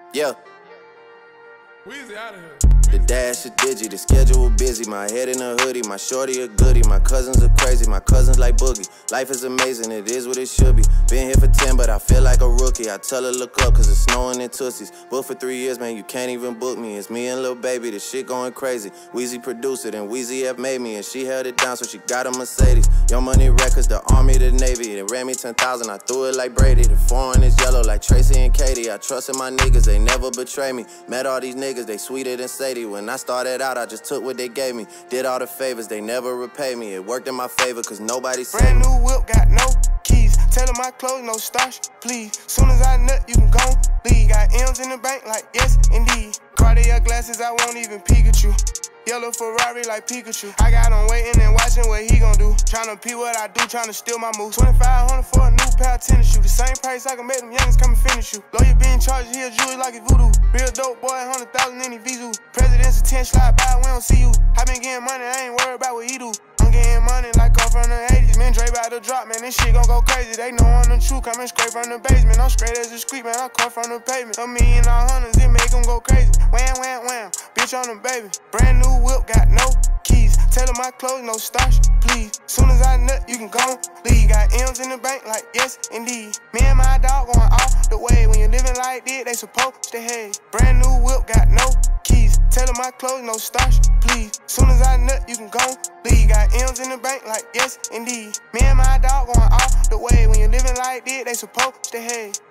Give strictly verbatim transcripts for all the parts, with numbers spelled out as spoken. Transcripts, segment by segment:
Yeah. Weezy out of here. The dash is digi, the schedule busy. My head in a hoodie, my shorty a goodie. My cousins are crazy, my cousins like Boogie. Life is amazing, it is what it should be. Been here for ten, but I feel like a rookie. I tell her look up, cause it's snowing in Tussies. Booked for three years, man, you can't even book me. It's me and Lil Baby, the shit going crazy. Weezy produced it, and Weezy F made me. And she held it down, so she got a Mercedes. Young Money Records, the Army, the Navy. They ran me ten thousand, I threw it like Brady. The foreign is yellow like Tracy and Katie. I trusted my niggas, they never betray me. Met all these niggas, they sweeter than Sadie. When I started out, I just took what they gave me. Did all the favors, they never repay me. It worked in my favor, cause nobody saved me. Brand new whip, got no keys. Tell her my clothes, no starch, please. Soon as I nut, you can go leave. Got M's in the bank, like yes, indeed. Cartier glasses, I won't even peek at you. Yellow Ferrari like Pikachu. I got him waiting and watching what he gon' do. Tryna pee what I do, tryna steal my moves. twenty-five hundred for a new pair of tennis shoes. The same price I can make them youngins come and finish you. Lawyer being charged, he a jewelry like a voodoo. Real dope boy, one hundred thousand in his Vizu. President's attention, slide by, we don't see you. I been getting money, I ain't worried about what he do. I'm getting money like I'm from the eighties. Man, Dre about to drop, man, this shit gon' go crazy. They know I'm the truth, coming straight from the basement. I'm straight as a street, man, I come from the pavement. A million all hundreds, it make them go crazy. Wham, wham, wham, bitch on the baby. Brand new whip, got no keys. Tell her my clothes, no starch, please. Soon as I nut, you can go leave. Got M's in the bank, like yes, indeed. Me and my dog going off the way. When you living like this, they supposed to hate. Brand new whip, got no keys. Tell her my clothes, no starch, please. Soon as I nut, you can go leave. Got M's in the bank, like yes, indeed. Me and my dog going off the way. When you living like this, they supposed to hate.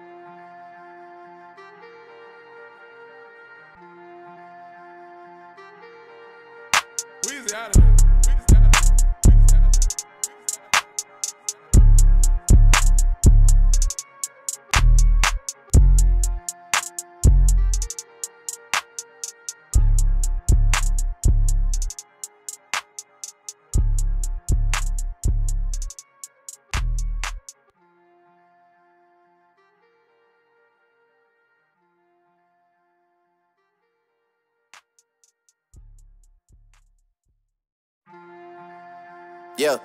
Weezy out of here. Yeah.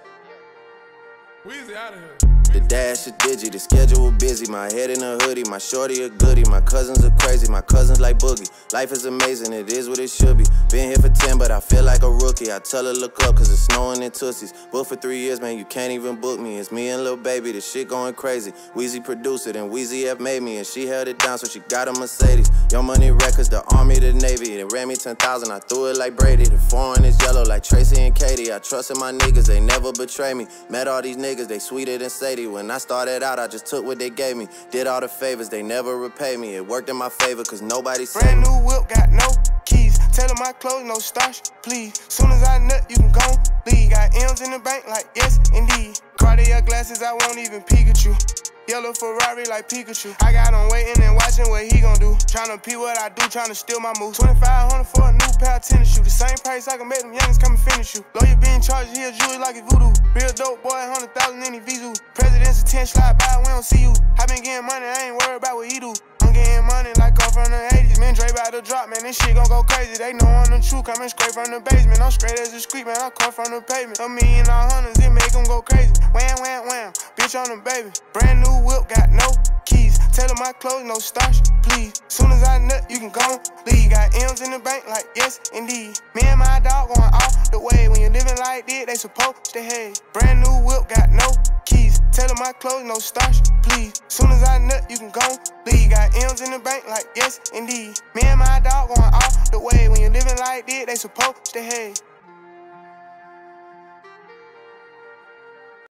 Weezy out of here. The dash is digi, the schedule busy. My head in a hoodie, my shorty a goodie. My cousins are crazy, my cousins like Boogie. Life is amazing, it is what it should be. Been here for ten, but I feel like a rookie. I tell her look up, cause it's snowing in Tussies. Booked for three years, man, you can't even book me. It's me and Lil Baby, the shit going crazy. Weezy produced it, and Weezy F made me. And she held it down, so she got a Mercedes. Young Money Records, the Army, the Navy. They ran me ten thousand, I threw it like Brady. The foreign is yellow like Tracy and Katie. I trusted my niggas, they never betray me. Met all these niggas, they sweeter than Sadie. When I started out, I just took what they gave me. Did all the favors, they never repay me. It worked in my favor, cause nobody saved me. Brand new whip, got no keys. Tell her my clothes, no starch, please. Soon as I nut, you can go leave. Got M's in the bank, like yes, indeed. Cartier glasses, I won't even peek at you. Yellow Ferrari like Pikachu. I got him waiting and watching what he gon' do. Tryna pee what I do, tryna steal my moves. twenty-five hundred for a new pair of tennis shoes. The same price I can make them youngins come and finish you. Lawyer being charged, he a jewelry like a voodoo. Real dope boy, one hundred thousand in his Vizu. President's attention, slide by, we don't see you. I been getting money, I ain't worried about what he do. I'm getting money like I'm from the eighties. Man, Dre about to drop, man, this shit gon' go crazy. They know I'm the truth, coming straight from the basement. I'm straight as a street, man, I come from the pavement. A million all hundreds, it make them go crazy. Wham, wham, wham, bitch on the baby. Brand new whip, got no keys. Tell her my clothes, no starch, please. Soon as I nut, you can go leave. Got M's in the bank, like yes, indeed. Me and my dog going off the way. When you living like this, they supposed to hate. Brand new whip, got no keys. Tell her my clothes, no starch, please. Soon as I nut, you can go leave. Got M's in the bank, like yes, indeed. Me and my dog going off the way. When you living like this, they supposed to hate.